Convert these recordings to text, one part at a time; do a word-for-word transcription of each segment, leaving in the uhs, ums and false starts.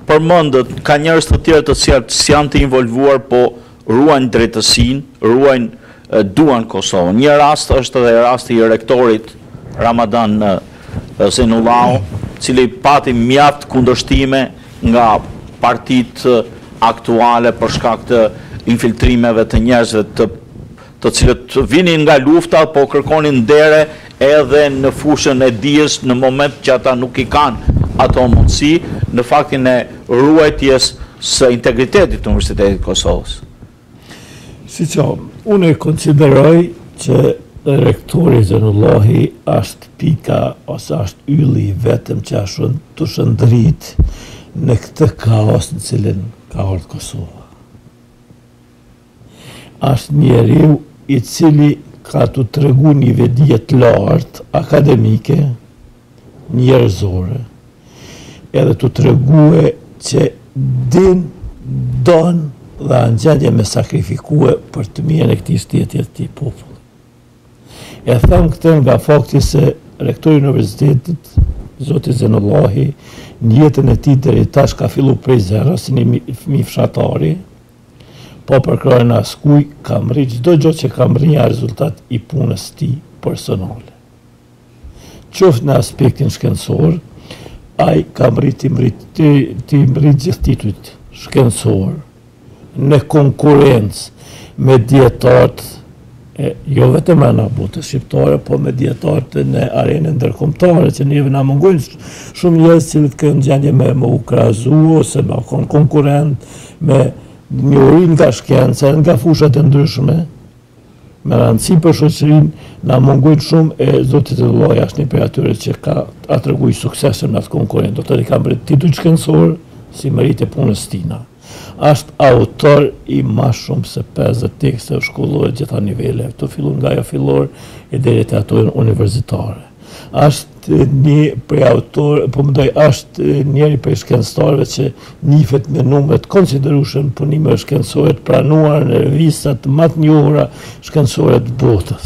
përmendët, ka njerëz të tjerë të cilët janë të involvuar, po ruajnë drejtësinë, ruajnë duan Kosovën. Një rast është edhe rasti i rektorit Ramadan Zenullau, cili pati mjaft kundërshtime nga partitë aktuale për shkak të infiltrimeve të njerëzve të të cilët vinin nga lufta, po kërkonin ndere edhe në fushën e dijes në moment që ata nuk i kanë ato mundësi, në faktin e ruajtjes së integritetit të Universitetit të Kosovës. Si që, unë e konsideroj që rektori Zenullahi është pika ose është ylli vetëm që është të shëndrit në këtë kaos në cilin ka ardhur Kosova. Është njeriu i cili ka të tregu një vedjet lartë akademike, njerëzore, edhe të tregue që din, don dhe në gjendje me sakrifikue për të mirën e këtij shteti e këtij populli. E them këtë nga fakti se rektori i universitetit, Zoti Zenullahi, në jetën e tij deri tash ka filluar prej zero si një fëmijë fshatari, po për krajën askuj, kam rri çdo gjë që kam rri nga rezultat i punës tij personale. Qoftë në aspektin shkencor, ai kam rri të mrit gjithë titujt shkencor, në konkurrencë me dietarët, jo vetëm në botës shqiptare, po me dietarët në arenën ndërkombëtare, që neve na mungojnë shumë njerëz që kanë gjendje me më u krahazu ose me konkurrent, me njohurinë nga shkenca, nga fushat e ndryshme, me rëndësi për shoqërinë, na mungojnë shumë e Zoti Zenullahi është një prej atyre që ka treguar suksesën me atë konkurrent. Do të thotë ka mbret titull shkencor si merit e punës tina. Është autor i ma shumë se pesëdhjetë tekste shkollore gjitha nivele, të fillon nga ajo fillor e deri te ato universitare. Është një prej autor, po mendoj është njëri prej shkencëtarëve që njihet me numre të konsiderueshëm punime shkencore të pranuara në revistat më të njohura shkencore të botës.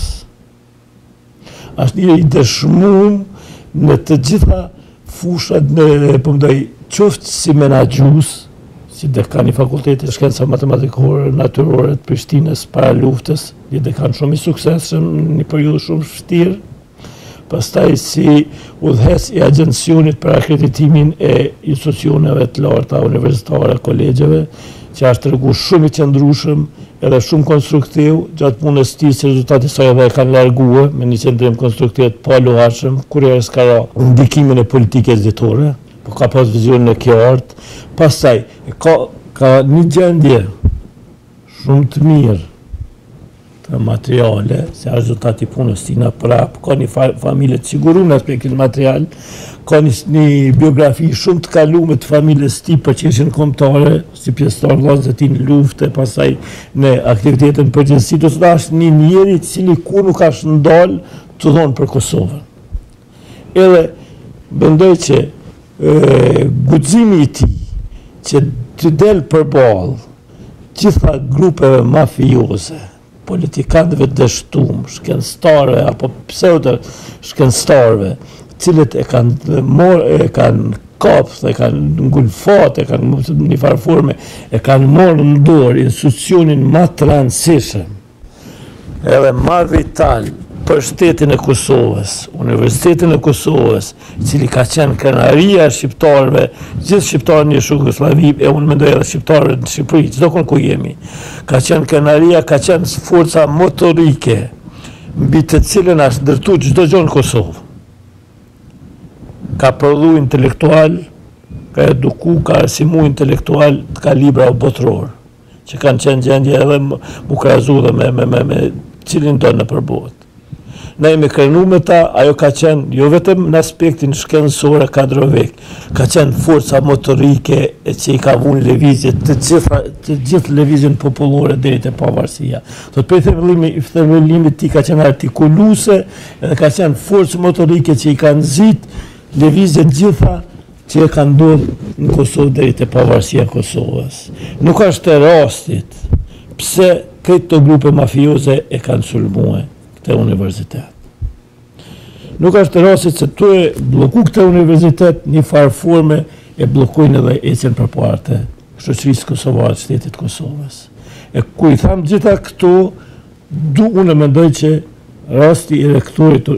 Është një i dëshmuar në të gjitha fushat në, po mendoj, qoftë si menaxhues, si dekan i Fakultetit Shkenca Matematikore Natyrore të Prishtinës para luftës, një dekan shumë i suksesshëm në një periudhë shumë vështirë. Pastaj si udhëhes i agjencionit për akreditimin e institucioneve të larta universitare, kolegjeve, që është treguar shumë i qëndrueshëm edhe shumë konstruktiv gjatë punës së tij, se rezultatet e saj edhe e kanë larguar me një qendrim konstruktiv të paluajshëm, kurrë ka ndikimin e politikës zyrtare, po ka pas vizionin e kjo art. Pastaj ka ka një gjendje shumë të mirë të materiale, se rezultati i punës tina prap, ka një familje të siguruar në aspektin material, ka një, një biografi shumë të kaluar të familjes së tij për çështjen kombëtare, si pjesëtar vllazë të tij në luftë, pastaj në aktivitetin përgjithësi, do të thotë një njeri i cili ku nuk ka ndal të thonë për Kosovën. Edhe mendoj që e, guximi i tij që të del përballë gjitha grupeve mafioze, politikanëve dështum, shkencëtarëve apo pseudo shkencëtarëve, cilët e kanë morë, e kanë kapë, e kanë ngulfat, e kanë në një farë forme, e kanë morë në dorë institucionin më të rëndësishëm, edhe më vital për shtetin e Kosovës, Universitetin e Kosovës, i cili ka qenë krenaria e shqiptarëve, gjithë shqiptarët në Jugosllavi, e unë mendoj edhe shqiptarët në Shqipëri, çdo kënd ku jemi, ka qenë krenaria, ka qenë forca motorike, mbi të cilën është ndërtuar çdo gjë në Kosovë. Ka prodhu intelektual, ka eduku, ka arsimu intelektual të kalibra botëror, që kanë qenë gjendje edhe mu krahazu dhe me, me, me, me cilin do në përbot. Ne jemi krenu me ta, ajo ka qenë jo vetëm në aspektin shkencor kadrovik, ka qenë forca motorike e që i ka vunë lëvizje të gjitha të gjithë lëvizjen popullore deri te pavarësia. Thot për themëllimi i themelimit ti ka qenë artikuluese, edhe ka qenë forcë motorike që i kanë nxit lëvizjen gjitha që e kanë ndodhur në Kosovë deri te pavarësia e Kosovës. Nuk është e rastit pse këto grupe mafioze e kanë sulmuar këtë universitet. Nuk është rastit se tu e bloku këtë universitet një farë forme e blokojnë edhe ecjen përpara të shoqërisë kosovare të shtetit Kosovës. E ku i tham gjitha këto, du unë mendoj që rasti i rektorit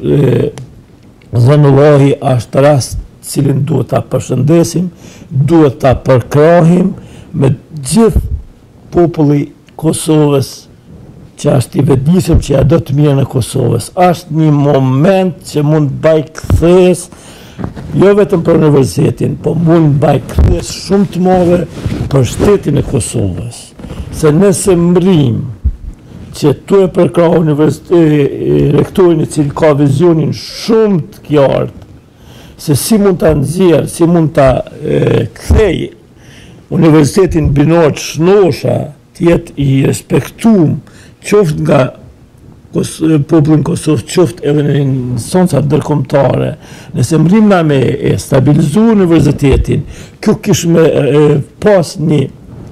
Zanullahi është rast cilin duhet ta përshëndesim, duhet ta përkrahim me gjithë populli Kosovës që është i vetëdijshëm që ja do të mirën e Kosovës. Është një moment që mund baj kthesë, jo vetëm për universitetin, po mund baj kthesë shumë të madhe për shtetin e Kosovës. Se nëse mrim që tu e përkrah rektorin i cili ka vizionin shumë të qartë, se si mund të nxjerrë, si mund të kthej universitetin binor të shnosha, të jetë i respektuar qoftë nga popullin Kosovë, qoftë edhe në instancat ndërkombëtare, nëse mrim na me e stabilizu universitetin, kjo kishë me pas një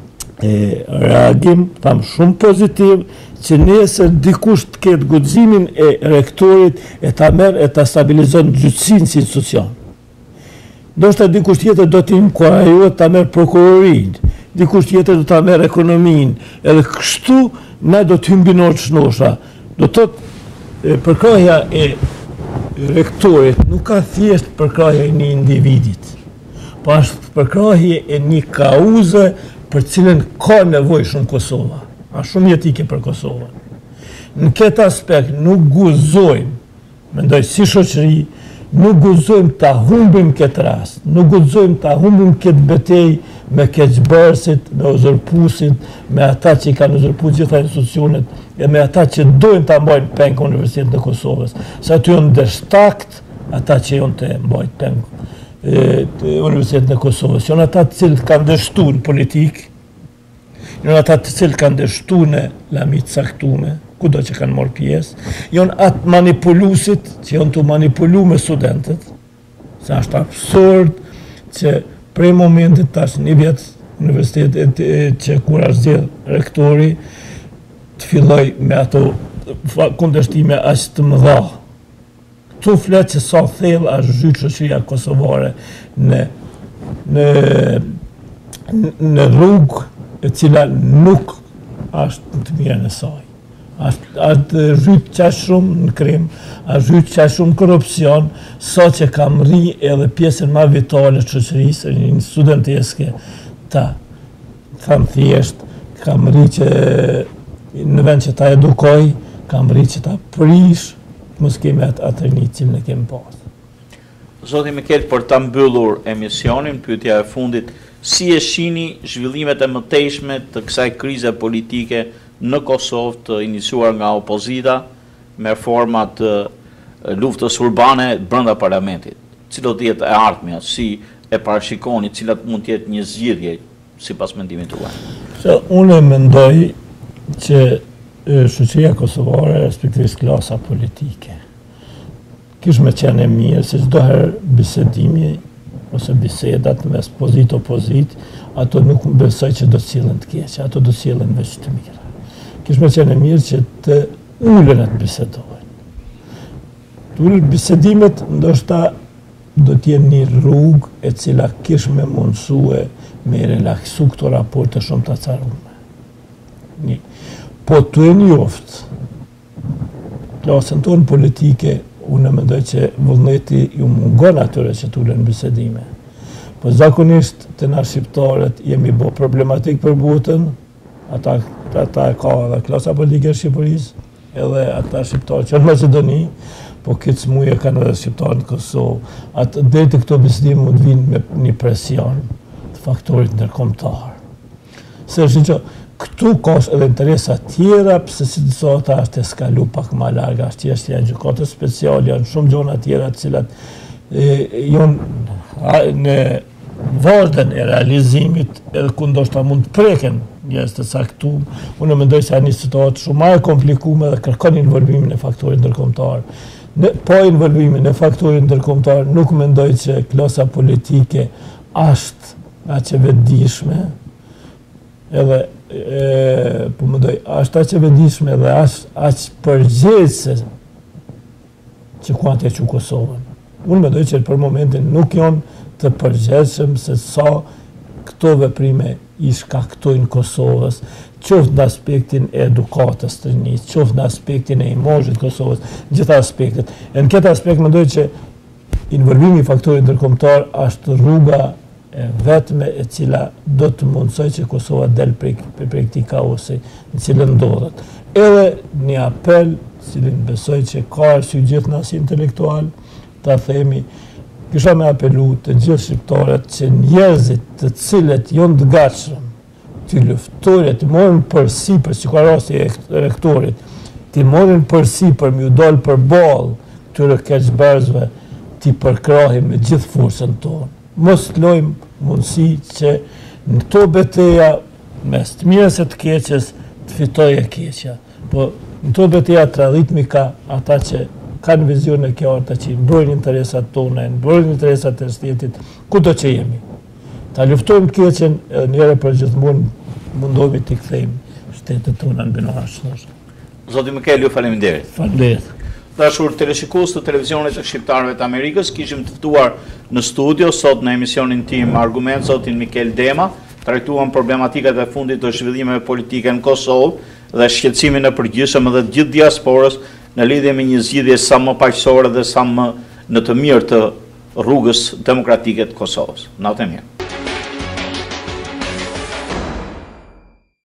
reagim, tham shumë pozitiv, që nesër dikush të ketë guximin e rektorit e ta merr e ta stabilizon gjyqësinë si institucion. Ndoshta dikush tjetër do t'i inkurajohet ta merr prokurorinë, dikush tjetër do ta merr ekonominë, edhe kështu na do të hymbinor të shnosha. Do të thotë përkrahja e rektorit nuk ka thjesht përkrahja e një individit, po është përkrahje e një kauze për cilën ka nevojë shumë Kosova, a shumë jetike për Kosovën. Në këtë aspekt nuk guzojmë, mendoj si shoqëri, nuk guzojmë ta humbim këtë rast, nuk guzojmë ta humbim këtë betejë me keqbërësit, me uzurpusit, me ata që i kanë uzurpu gjitha institucionet, e me ata që dojnë ta mbajnë peng Universitetin e Kosovës. Se aty janë dështakt, ata që janë të mbajnë peng Universitetin e Kosovës. Janë ata të cilët kanë dështu në politikë, janë ata të cilët kanë dështu në lamit saktume, kudo që kanë marrë pjesë, janë atë manipulusit që janë të manipulu me studentët, se është absurd që prej momentit tash një vjetë universitetet që kur është zgjedh rektori, të filloj me ato kundërshtime aq të mëdha. Tu flet që sa thellë është zhyt shoqëria kosovare në në në rrugë e cila nuk është të mirën e saj. Është zhyt qash shumë në krim, është zhyt qash shumë në korupcion, sa që kam rri edhe pjesën ma vitale të shoqërisë, një studenteske, ta, thamë thjesht, kam rri që në vend që ta edukoj, kam rri që ta prish, mos kemi atë atërni që në kemi pasë. Zoti Mikel, për ta mbyllur emisionin, pyetja e fundit, si e shihni zhvillimet e mëtejshme të kësaj krize politike në Kosovë të iniciuar nga opozita me forma të luftës urbane brenda parlamentit? Cilo të jetë e ardhmja, si e parashikoni, cilat mund të jetë një zgjidhje sipas mendimit tuaj? Se unë mendoj që shoqëria kosovare, respektivisht klasa politike, kish me qenë e mirë se çdo herë bisedimi ose bisedat mes pozit opozit, ato nuk më besoj që do të sillen të keqe, ato do të sillen veç të mira. Kish me qenë e mirë që të ulen e të bisedojnë. Të ulen bisedimet ndoshta do t'jenë një rrugë e cila kish me mundsue me relaksu këto raporte shumë të acarume. Një. Po të e njoftë, klasën tonë politike, unë mendoj që vullneti ju mungon atyre që t'ulen bisedime. Po zakonisht të na shqiptarët jemi bo problematik për botën, ata, ata e ka edhe klasa politike e Shqipërisë, edhe ata shqiptarë që në Macedoni, po këtë smuje kanë edhe shqiptarë në Kosovë. Atë dhejtë këto bisedime mund vinë me një presion të faktorit ndërkombëtar. Se është që këtu ka edhe interesa tjera, pëse si të sota është e skalu pak ma larga, është që janë gjykatës speciale, janë shumë gjona tjera të cilat janë në vazhden e realizimit, edhe ku ndoshta mund të preken njerëz të caktuar. Unë mendoj se janë një situatë shumë më e komplikuar dhe kërkon involvimin e faktorit ndërkombëtar. Në po involvimin e faktorit ndërkombëtar nuk mendoj që klasa politike është aq e vetëdijshme, edhe e, po mendoj është aq e vetëdijshme dhe është aq përgjegjëse që kuante që Kosovën. Unë mendoj që për momentin nuk janë të përgjithshëm se sa këto veprime i shkaktojnë Kosovës, qoftë në aspektin e edukatës të rinjit, qoftë në aspektin e imazhit të Kosovës, gjitha aspektet. E në këtë aspekt mendoj që involvimi i faktorit ndërkombëtar është rruga e vetme e cila do të mundsoj që Kosova del prej këtij kaosi në cilën ndodhet. Edhe një apel, cilin besoj që ka arsye gjithë nas intelektual, ta themi, kisha me apelu të gjithë shqiptarët që njerëzit të cilët janë të gatshëm të luftojnë, të morën përsipër, si ka rasti e rektorit, të morën përsipër me u dalë përballë këtyre keqbërësve, të përkrahim me gjithë forcën tonë. Mos të lojmë mundësi që në këto betejë mes të mirës e të keqes të fitojë e keqja. Po në këto betejë traditmika, ata që kanë vizion e kjo arta që mbrojnë interesat tona, mbrojnë interesat e shtetit, kudo që jemi. Ta luftojmë të keqen, edhe njëre për gjithmonë mundohemi t'i kthejmë shtetet tona në binorash. Zoti Mikel, ju faleminderit. Faleminderit. Dashur teleshikues të televizionit të shqiptarëve të Amerikës, kishim të ftuar në studio sot në emisionin tim Argument zotin Mikel Dema, trajtuam problematikat e fundit të zhvillimeve politike në Kosovë dhe shqetësimin e përgjithshëm dhe gjithë diasporës në lidhje me një zgjidhje sa më paqësore dhe sa më në të mirë të rrugës demokratike të Kosovës. Natë e mirë.